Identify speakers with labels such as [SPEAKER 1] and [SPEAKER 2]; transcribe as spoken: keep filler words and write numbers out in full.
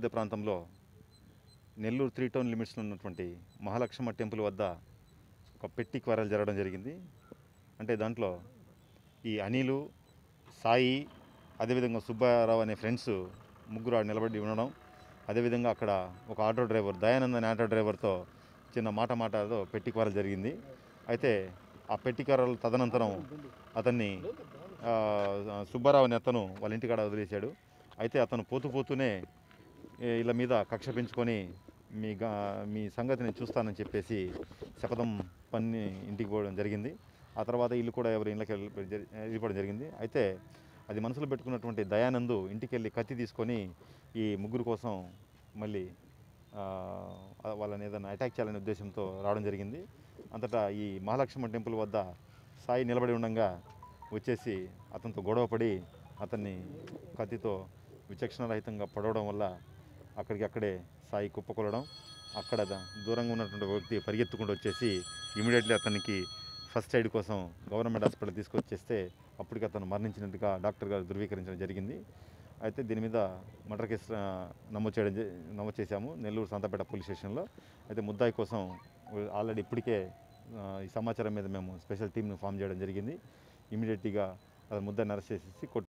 [SPEAKER 1] మధ్య ప్రాంతంలో Nellore three town లిమిట్స్లో ఉన్నటువంటి మహాలక్ష్మ టెంపుల్ వద్ద ఒక పెట్టి క్వారల్ జరగడం జరిగింది. అంటే దాంట్లో ఈ అనిలు, సాయి, అదేవిధంగా సుబ్బారావు అనే ఫ్రెండ్స్ ముగ్గురు ఆడ నిలబడి ఉండడం, అదేవిధంగా అక్కడ ఒక ఆటో డ్రైవర్ దయానంద్ అనే ఆటో డ్రైవర్తో చిన్న మాట మాటతో పెట్టి క్వారల్ జరిగింది. అయితే ఆ పెట్టి క్వారల్ తదనంతరం అతన్ని సుబ్బారావు అనే అతను వాళ్ళ ఇంటికాడ వదిలేశాడు. అయితే అతను పోతూ పోతూనే వీళ్ళ మీద కక్ష పెంచుకొని మీ గా మీ సంగతిని చూస్తానని చెప్పేసి శపథం పన్ని ఇంటికి పోవడం జరిగింది. ఆ తర్వాత ఇల్లు కూడా ఎవరి ఇళ్ళకి వెళ్ళిపోవడం జరిగింది. అయితే అది మనసులో పెట్టుకున్నటువంటి దయానందు ఇంటికి వెళ్ళి కత్తి తీసుకొని ఈ ముగ్గురు కోసం మళ్ళీ వాళ్ళని ఏదైనా అటాక్ చేయాలనే ఉద్దేశంతో రావడం జరిగింది. అంతటా ఈ మహాలక్ష్మ టెంపుల్ వద్ద సాయి నిలబడి ఉండగా వచ్చేసి అతనితో గొడవపడి అతన్ని కత్తితో విచక్షణరహితంగా పడవడం వల్ల అక్కడికి అక్కడే సాయి కుప్పకొలడం, అక్కడ దూరంగా ఉన్నటువంటి వ్యక్తి పరిగెత్తుకుంటూ వచ్చేసి ఇమీడియట్లీ అతనికి ఫస్ట్ ఎయిడ్ కోసం గవర్నమెంట్ హాస్పిటల్ తీసుకొచ్చేస్తే అప్పటికి అతను మరణించినట్టుగా డాక్టర్ గారు ధృవీకరించడం జరిగింది. అయితే దీని మీద మర్డర్ కేసు నమోదు చేయడం నమోదు చేశాము నెల్లూరు సంతపేట పోలీస్ స్టేషన్లో. అయితే ముద్దాయి కోసం ఆల్రెడీ ఇప్పటికే ఈ సమాచారం మీద మేము స్పెషల్ టీమ్ను ఫామ్ చేయడం జరిగింది. ఇమీడియట్గా ముద్దాయిని అరెస్ట్ చేసేసి